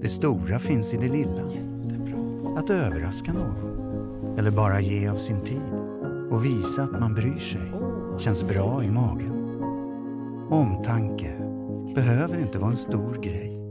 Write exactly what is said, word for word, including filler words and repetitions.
Det stora finns i det lilla. Att överraska någon. Eller bara ge av sin tid. Och visa att man bryr sig. Känns bra i magen. Omtanke behöver inte vara en stor grej.